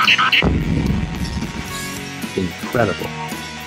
Incredible.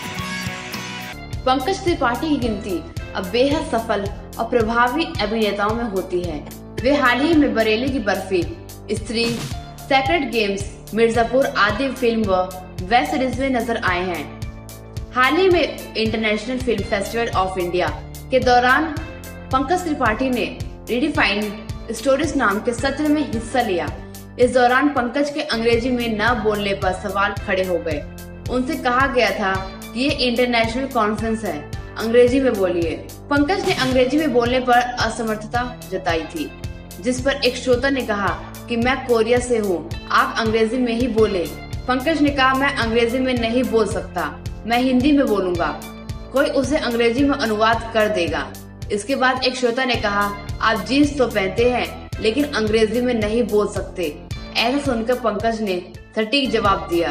Pankaj Tripathi की गिनती अब बेहद सफल और प्रभावी अभिनेताओं में होती है। वे हाल ही में बरेली की बर्फी, स्त्री, सेक्रेड गेम्स, मिर्जापुर आदि फिल्म व वेब सीरीज में नजर आए हैं। हाल ही में international film festival of India के दौरान पंकज त्रिपाठी ने रिडिफाइन स्टोरीज नाम के सत्र में हिस्सा लिया। इस दौरान पंकज के अंग्रेजी में न बोलने पर सवाल खड़े हो गए। उनसे कहा गया था कि ये इंटरनेशनल कॉन्फ्रेंस है, अंग्रेजी में बोलिए। पंकज ने अंग्रेजी में बोलने पर असमर्थता जताई थी, जिस पर एक श्रोता ने कहा कि मैं कोरिया से हूँ, आप अंग्रेजी में ही बोले। पंकज ने कहा मैं अंग्रेजी में नहीं बोल सकता, मैं हिंदी में बोलूंगा, कोई उसे अंग्रेजी में अनुवाद कर देगा। इसके बाद एक श्रोता ने कहा आप जीन्स तो पहनते हैं लेकिन अंग्रेजी में नहीं बोल सकते। ऐसा सुनकर पंकज ने सटीक जवाब दिया।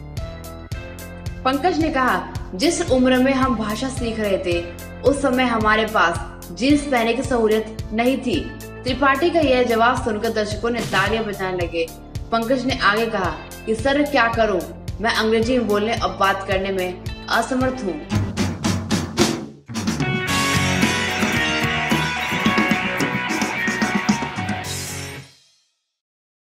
पंकज ने कहा जिस उम्र में हम भाषा सीख रहे थे उस समय हमारे पास जीन्स पहनने की सहूलियत नहीं थी। त्रिपाठी का यह जवाब सुनकर दर्शकों ने तालियां बजाने लगे। पंकज ने आगे कहा कि सर क्या करूं, मैं अंग्रेजी में बोलने और बात करने में असमर्थ हूं।